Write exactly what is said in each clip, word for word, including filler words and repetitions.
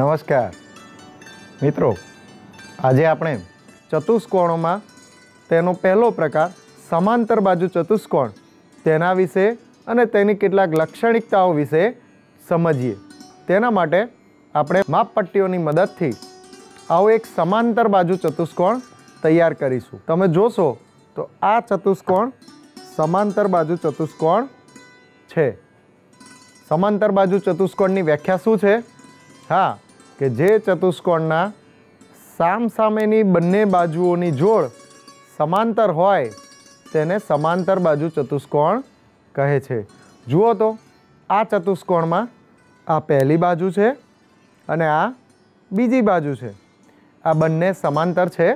નમસ્કાર મિત્રો, આજે આપણે ચતુષ્કોણોમાં તેનો પહેલો પ્રકાર સમાંતર બાજુ ચતુષ્કોણ તેના વિશે અને તેની કેટલાક લાક્ષણિકતાઓ વિશે સમજીએ। તેના માટે આપણે માપપટ્ટીઓની મદદથી આવો એક સમાંતર બાજુ ચતુષ્કોણ તૈયાર કરીશું। તમે જોશો તો આ ચતુષ્કોણ સમાંતર બાજુ ચતુષ્કોણ છે। સમાંતર બાજુ ચતુષ્કોણની વ્યાખ્યા શું છે? હા, કે જે ચતુષ્કોણના સામસામેની બંને બાજુઓની જોડ સમાંતર હોય તેને સમાંતર બાજુ ચતુષ્કોણ કહે છે। જુઓ તો આ ચતુષ્કોણમાં આ પહેલી બાજુ છે અને આ બીજી બાજુ છે। આ બંને સમાંતર છે।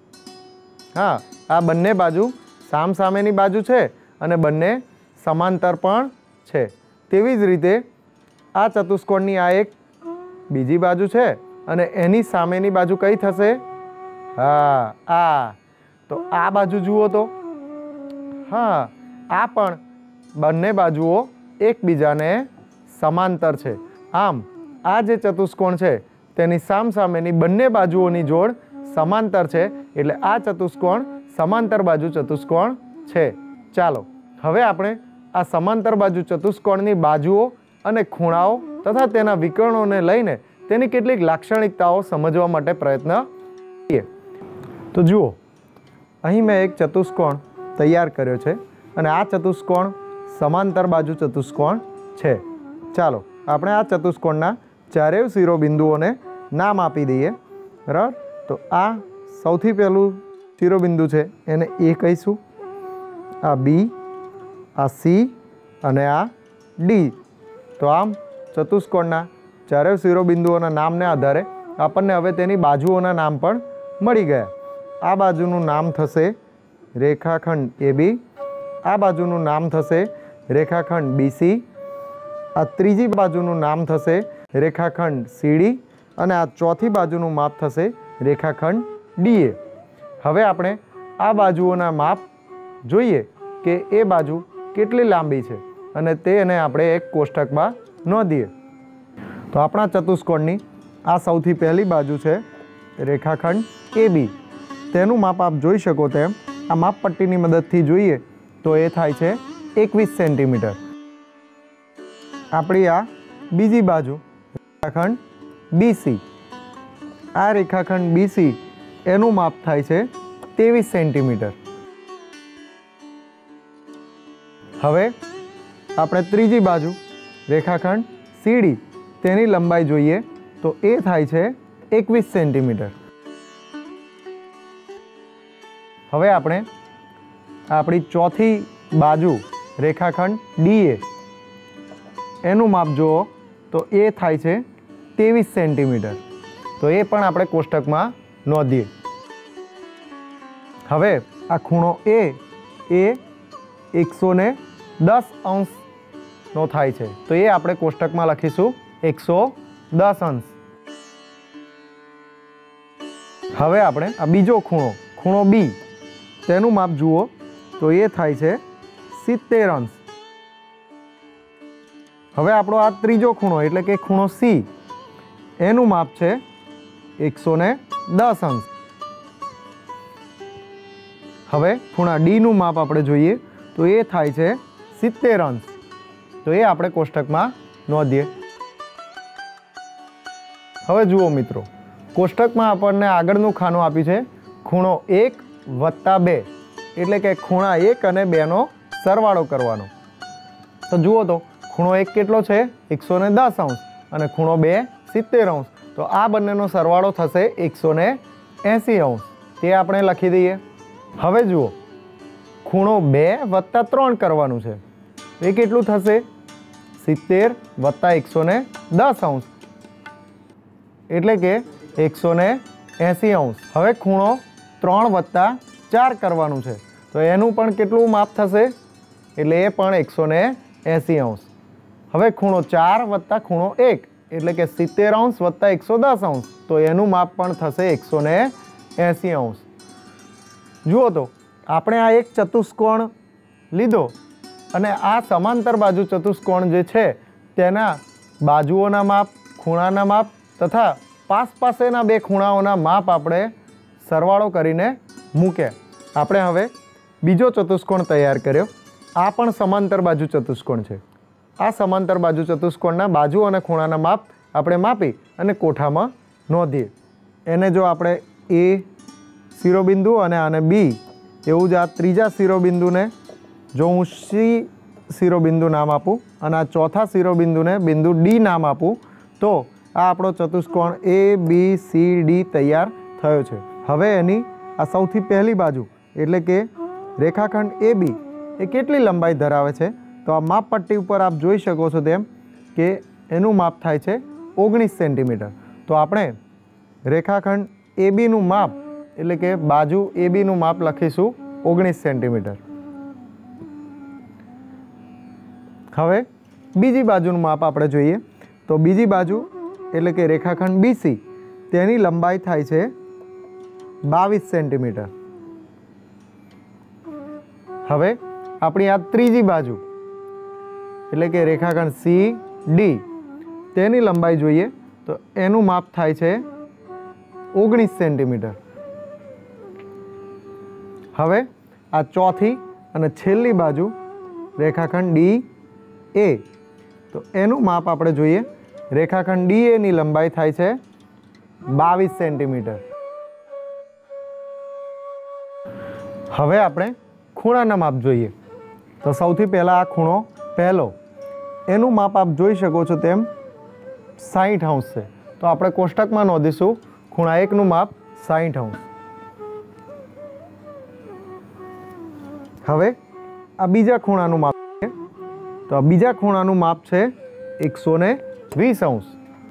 હા, આ બંને બાજુ સામસામેની બાજુ છે અને બંને સમાંતર પણ છે। તેવી જ રીતે આ ચતુષ્કોણની આ એક બીજી બાજુ છે અને એની સામેની બાજુ કઈ થશે? હા, આ તો આ બાજુ જુઓ તો હા, આ પણ બંને બાજુઓ એકબીજાને સમાંતર છે। આમ આ જે ચતુષ્કોણ છે તેની સામસામેની બંને બાજુઓની જોડ સમાંતર છે, એટલે આ ચતુષ્કોણ સમાંતર બાજુ ચતુષ્કોણ છે। ચાલો હવે આપણે આ સમાંતર બાજુ ચતુષ્કોણની બાજુઓ અને ખૂણાઓ તથા તેના વિકર્ણોને લઈને તેની કેટલીક લાક્ષણિકતાઓ સમજવા માટે પ્રયત્ન કરીએ। તો જુઓ, અહીં મેં એક ચતુષ્કોણ તૈયાર કર્યો છે અને આ ચતુષ્કોણ સમાંતર બાજુ ચતુષ્કોણ છે। ચાલો આપણે આ ચતુષ્કોણના ચારેય શિરોબિંદુઓને નામ આપી દઈએ, બરાબર? તો આ સૌથી પહેલું શિરોબિંદુ છે એને એ કહીશું, આ બી, આ સી અને આ ડી। તો આમ ચતુષ્કોણના ચારેય શિરોબિંદુઓના નામને આધારે આપણને હવે તેની બાજુઓના નામ પણ મળી ગયા। આ બાજુનું નામ થશે રેખાખંડ એ બી, આ બાજુનું નામ થશે રેખાખંડ બી સી, આ ત્રીજી બાજુનું નામ થશે રેખાખંડ સી ડી અને આ ચોથી બાજુનું માપ થશે રેખાખંડ ડી એ। હવે આપણે આ બાજુઓના માપ જોઈએ કે એ બાજુ કેટલી લાંબી છે અને તેને આપણે એક કોષ્ટકમાં નોંધીએ। તો આપણા ચતુષ્કોણની આ સૌથી પહેલી બાજુ છે રેખાખંડ એ બી, તેનું માપ આપ જોઈ શકો તેમ આ માપપટ્ટીની મદદથી જોઈએ તો એ થાય છે એકવીસ સેન્ટીમીટર। આપણી આ બીજી બાજુ રેખાખંડ બી સી, આ રેખાખંડ બી સી એનું માપ થાય છે ત્રેવીસ સેન્ટીમીટર। હવે આપણે ત્રીજી બાજુ રેખાખંડ સી ડી તેની લંબાઈ જોઈએ તો એ થાય છે એકવીસ સેન્ટીમીટર। હવે આપણે આપણી ચોથી બાજુ રેખાખંડ ડી એ એનું માપ જુઓ તો એ થાય છે ત્રેવીસ સેન્ટીમીટર। તો એ પણ આપણે કોષ્ટકમાં નોંધીએ। હવે આ ખૂણો એ એ એકસો ને દસ અંશનો થાય છે, તો એ આપણે કોષ્ટકમાં લખીશું એકસો દસ અંશ। હવે આપણે આ બીજો ખૂણો ખૂણો બી તેનું માપ જુઓ તો એ થાય છે સિત્તેર અંશ। હવે આપણો આ ત્રીજો ખૂણો એટલે કે ખૂણો સી એનું માપ છે એકસો ને દસ અંશ। હવે ખૂણા ડી નું માપ આપણે જોઈએ તો એ થાય છે સિત્તેર અંશ, તો એ આપણે કોષ્ટકમાં નોંધીએ। હવે જુઓ મિત્રો, કોષ્ટકમાં આપણને આગળનું ખાનું આપ્યું છે ખૂણો એક વત્તા બે, એટલે કે ખૂણા એક અને બેનો સરવાળો કરવાનો। તો જુઓ તો ખૂણો એક કેટલો છે? એકસો ને દસ અંશ અને ખૂણો બે સિત્તેર અંશ, તો આ બંનેનો સરવાળો થશે એકસો ને એંસી અંશ, તે આપણે લખી દઈએ। હવે જુઓ, ખૂણો બે વત્તા ત્રણ કરવાનું છે, એ કેટલું થશે? સિત્તેર વત્તા એકસો ને દસ અંશ એટલે કે એકસો ને એંસી અંશ। હવે ખૂણો ત્રણ વત્તા ચાર કરવાનું છે, તો એનું પણ કેટલું માપ થશે? એટલે એ પણ એકસો ને એંસી અંશ। હવે ખૂણો ચાર વત્તા ખૂણો એક એટલે કે સિત્તેર અંશ વત્તા એકસો દસ અંશ, તો એનું માપ પણ થશે એકસો ને એંસી અંશ। જુઓ તો આપણે આ એક ચતુષ્કોણ લીધો અને આ સમાંતર બાજુ ચતુષ્કોણ જે છે તેના બાજુઓના માપ, ખૂણાના માપ તથા પાસ પાસેના બે ખૂણાઓના માપ આપણે સરવાળો કરીને મૂક્યા. આપણે હવે બીજો ચતુષ્કોણ તૈયાર કર્યો. આ પણ સમાંતર બાજુ ચતુષ્કોણ છે. આ સમાંતર બાજુ ચતુષ્કોણના બાજુ અને ખૂણાના માપ આપણે માપી અને કોઠામાં નોંધીએ. એને જો આપણે એ શિરોબિંદુ અને આને બી, એવું જ આ ત્રીજા શિરોબિંદુને જો હું સી શિરોબિંદુ નામ આપું અને આ ચોથા શિરોબિંદુને બિંદુ ડી નામ આપું તો આ આપણો ચતુષ્કોણ એ બી સી ડી તૈયાર થયો છે. હવે એની આ સૌથી પહેલી બાજુ એટલે કે રેખાખંડ એ બી એ કેટલી લંબાઈ ધરાવે છે? તો આ માપપટ્ટી ઉપર આપ જોઈ શકો છો તેમ કે એનું માપ થાય છે ઓગણીસ સેન્ટીમીટર. તો આપણે રેખાખંડ એ બીનું માપ એટલે કે બાજુ એ બીનું માપ લખીશું ઓગણીસ સેન્ટીમીટર. હવે બીજી બાજુનું માપ આપણે જોઈએ તો બીજી બાજુ એટલે કે રેખાખંડ બીસી તેની લંબાઈ થાય છે બાવીસ સેન્ટીમીટર. હવે આપણી આ ત્રીજી બાજુ એટલે કે રેખાખંડ સી ડી તેની લંબાઈ જોઈએ તો એનું માપ થાય છે ઓગણીસ સેન્ટીમીટર. હવે આ ચોથી અને છેલ્લી બાજુ રેખાખંડ ડી એ તો એનું માપ આપણે જોઈએ. રેખાખંડ ડી એની લંબાઈ થાય છે બાવીસ સેન્ટીમીટર. હવે આપણે ખૂણાના માપ જોઈએ તો સૌથી પહેલાં આ ખૂણો પહેલો એનું માપ આપ જોઈ શકો છો તેમ સાઠ અંશ છે. તો આપણે કોષ્ટકમાં નોંધીશું ખૂણા એકનું માપ સાઠ અંશ. હવે આ બીજા ખૂણાનું માપ છે તો આ બીજા ખૂણાનું માપ છે એકસો ને વીસ અંશ.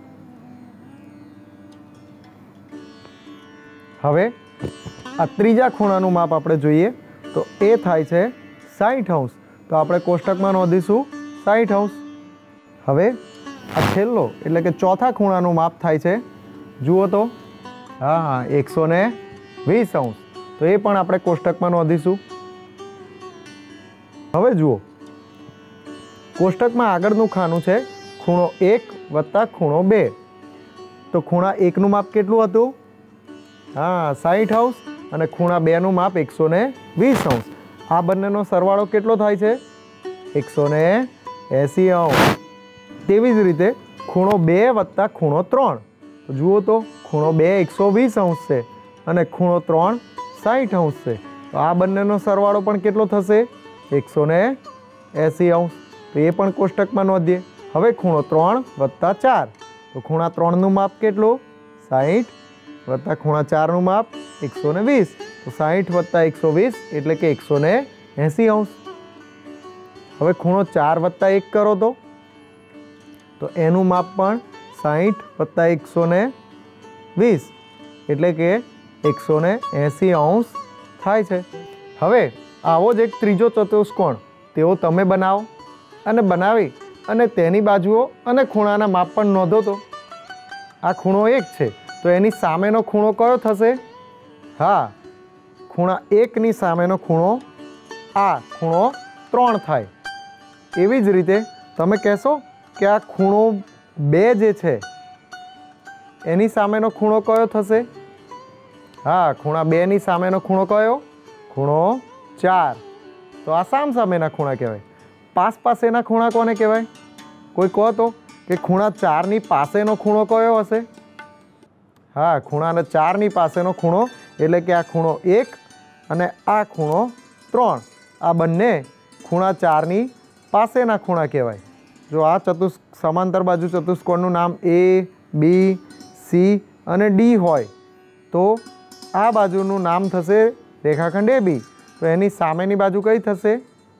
હવે આ ત્રીજા ખૂણાનું માપ આપણે જોઈએ તો એ થાય છે સાઠ અંશ. તો આપણે કોષ્ટકમાં નોંધીશું સાઠ અંશ. હવે આ છેલ્લો એટલે કે ચોથા ખૂણાનું માપ થાય છે જુઓ તો હા હા એકસો ને વીસ અંશ. તો એ પણ આપણે કોષ્ટકમાં નોંધીશું. હવે જુઓ કોષ્ટકમાં આગળનું ખાનું છે ખૂણો એક વત્તા ખૂણો બે. તો ખૂણા એકનું માપ કેટલું હતું? હા સાઠ અંશ અને ખૂણા બેનું માપ એકસો ને વીસ અંશ. આ બંનેનો સરવાળો કેટલો થાય છે? એકસો ને એંસી અંશ. તેવી જ રીતે ખૂણો બે વત્તા ખૂણો ત્રણ. તો જુઓ તો ખૂણો બે એકસો વીસ અંશ છે અને ખૂણો ત્રણ સાઠ અંશ છે. તો આ બંનેનો સરવાળો પણ કેટલો થશે? એકસો ને એંસી અંશ. તો એ પણ કોષ્ટકમાં નોંધીએ. હવે ખૂણો ત્રણ વત્તા ચાર તો ખૂણા ત્રણનું માપ કેટલું? સાઠ વત્તા ખૂણા ચારનું માપ એકસો ને વીસ. તો સાઠ વત્તા એકસો વીસ એટલે કે એકસો ને એંસી અંશ. હવે ખૂણો ચાર વત્તા એક કરો તો તો એનું માપ પણ સાઠ વત્તા એકસો ને વીસ એટલે કે એકસો ને એંસી અંશ થાય છે. હવે આવો જ એક ત્રીજો ચતુષ્કોણ તેઓ તમે બનાવો અને બનાવી અને તેની બાજુઓ અને ખૂણાના માપ પણ નોંધો. તો આ ખૂણો એક છે તો એની સામેનો ખૂણો કયો થશે? હા ખૂણા એકની સામેનો ખૂણો આ ખૂણો ત્રણ થાય. એવી જ રીતે તમે કહેશો કે આ ખૂણો બે જે છે એની સામેનો ખૂણો કયો થશે? હા ખૂણા બેની સામેનો ખૂણો કયો? ખૂણો ચાર. તો આ સામ સામેના ખૂણા કહેવાય. પાસ પાસેના ખૂણા કોને કહેવાય? કોઈ કહો તો કે ખૂણા ચારની પાસેનો ખૂણો કયો હશે? હા ખૂણાના ચારની પાસેનો ખૂણો એટલે કે આ ખૂણો એક અને આ ખૂણો ત્રણ. આ બંને ખૂણા ચારની પાસેના ખૂણા કહેવાય. જો આ ચતુષ સમાંતર બાજુ ચતુષ્કોણનું નામ એ બી સી અને ડી હોય તો આ બાજુનું નામ થશે રેખાખંડ એ બી. તો એની સામેની બાજુ કઈ થશે?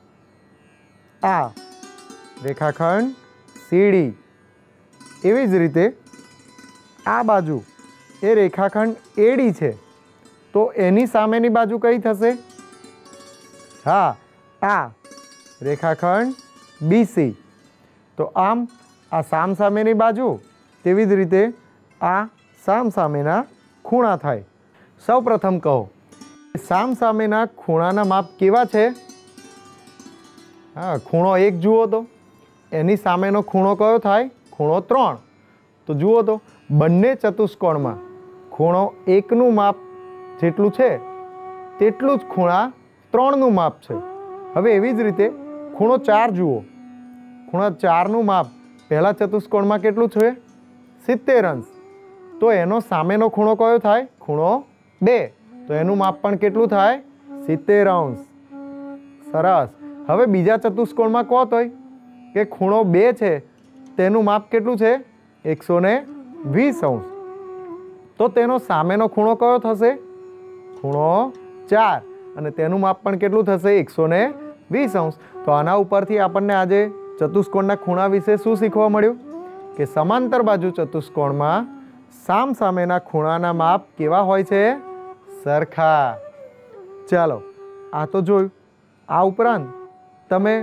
આ રેખાખંડ સીડી. એવી જ રીતે આ બાજુ એ રેખાખંડ એડી છે તો એની સામેની બાજુ કઈ થશે? હા આ રેખાખંડ બીસી. તો આમ આ સામ સામેની બાજુ તેવી જ રીતે આ સામ સામેના ખૂણા થાય. સૌ પ્રથમ કહો સામ સામેના ખૂણાના માપ કેવા છે? હા ખૂણો એક જુઓ તો એની સામેનો ખૂણો કયો થાય? ખૂણો ત્રણ. તો જુઓ તો બંને ચતુષ્કોણમાં ખૂણો એકનું માપ જેટલું છે તેટલું જ ખૂણા ત્રણનું માપ છે. હવે એવી જ રીતે ખૂણો ચાર જુઓ. ખૂણા ચારનું માપ પહેલા ચતુષ્કોણમાં કેટલું છે? સિત્તેર અંશ. તો એનો સામેનો ખૂણો કયો થાય? ખૂણો બે. તો એનું માપ પણ કેટલું થાય? સિત્તેર અંશ. સરસ. હવે બીજા ચતુષ્કોણમાં કહો તોય કે ખૂણો બે છે તેનું માપ કેટલું છે? એકસો ને વીસ અંશ. તો તેનો સામેનો ખૂણો કયો થશે? ખૂણો ચાર. અને તેનું માપ પણ કેટલું થશે? એકસો ને વીસ અંશ. તો આના ઉપરથી આપણને આજે ચતુષ્કોણના ખૂણા વિશે શું શીખવા મળ્યું? કે સમાંતર બાજુ ચતુષ્કોણમાં સામ સામેના ખૂણાના માપ કેવા હોય છે? સરખા. ચાલો, આ તો જોયું. આ ઉપરાંત તમે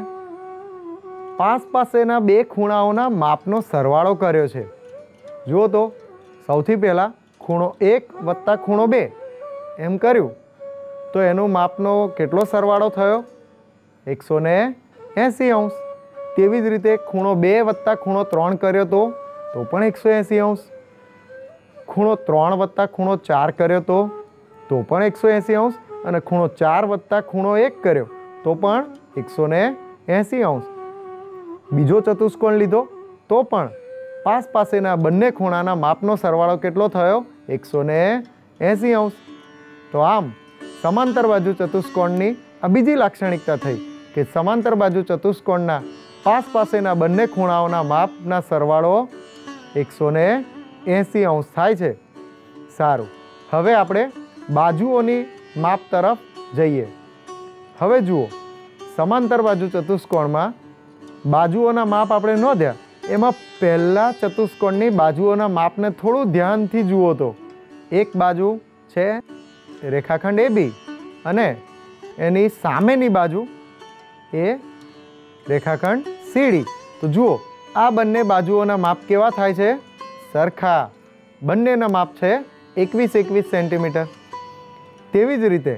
પાસ પાસેના બે ખૂણાઓના માપનો સરવાળો કર્યો છે. જુઓ તો, સૌથી પહેલાં ખૂણો એક વત્તા ખૂણો બે એમ કર્યું તો એનો માપનો કેટલો સરવાળો થયો? એકસો ને એંસી અંશ. તેવી જ રીતે ખૂણો બે વત્તા ખૂણો ત્રણ કર્યો તો તો પણ એકસો એંસી અંશ. ખૂણો ત્રણ વત્તા ખૂણો ચાર કર્યો તો તો પણ એકસો એંસી અંશ. અને ખૂણો ચાર વત્તા ખૂણો એક કર્યો તો પણ એકસો ને એંસી અંશ. બીજો ચતુષ્કોણ લીધો તો પણ પાસ પાસેના બંને ખૂણાના માપનો સરવાળો કેટલો થયો? એકસો ને એંસી અંશ. તો આમ સમાંતર બાજુ ચતુષ્કોણની આ બીજી લાક્ષણિકતા થઈ કે સમાંતર બાજુ ચતુષ્કોણના પાસ પાસેના બંને ખૂણાઓના માપના સરવાળો એકસો ને એંસી અંશ થાય છે. સારું, હવે આપણે બાજુઓની માપ તરફ જઈએ. હવે જુઓ, સમાંતર બાજુ ચતુષ્કોણમાં બાજુઓના માપ આપણે નોંધ્યા. એમાં પહેલા ચતુષ્કોણની બાજુઓના માપને થોડું ધ્યાનથી જુઓ તો એક બાજુ છે રેખાખંડ એ બી અને એની સામેની બાજુ એ રેખાખંડ સીડી. તો જુઓ, આ બંને બાજુઓના માપ કેવા થાય છે? સરખા. બંનેના માપ છે એકવીસ એકવીસ સેન્ટીમીટર. તેવી જ રીતે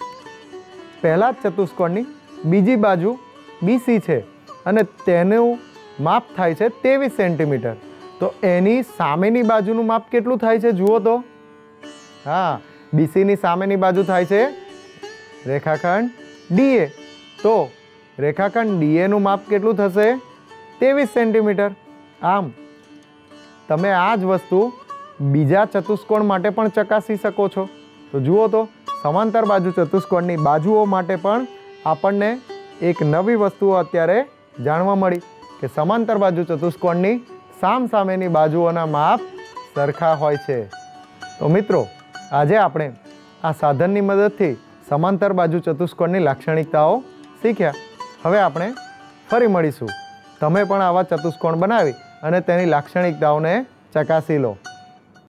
પહેલા ચતુષ્કોણની બીજી બાજુ બીસી છે અને તેનું માપ થાય છે ત્રેવીસ સેન્ટીમીટર. તો એની સામેની બાજુનું માપ કેટલું થાય છે? જુઓ તો, હા, બીસીની સામેની બાજુ થાય છે રેખાખંડ ડીએ. તો રેખાખંડ ડીએનું માપ કેટલું થશે? ત્રેવીસ સેન્ટીમીટર. આમ તમે આ જ વસ્તુ બીજા ચતુષ્કોણ માટે પણ ચકાસી શકો છો. તો જુઓ તો, સમાંતર બાજુ ચતુષ્કોણની બાજુઓ માટે પણ આપણને એક નવી વસ્તુઓ અત્યારે જાણવા મળી કે સમાંતર બાજુ ચતુષ્કોણની સામ સામેની બાજુઓના માપ સરખા હોય છે. તો મિત્રો, આજે આપણે આ સાધનની મદદથી સમાંતર બાજુ ચતુષ્કોણની લાક્ષણિકતાઓ શીખ્યા. હવે આપણે ફરી મળીશું. તમે પણ આવા ચતુષ્કોણ બનાવી અને તેની લાક્ષણિકતાઓને ચકાસી લો.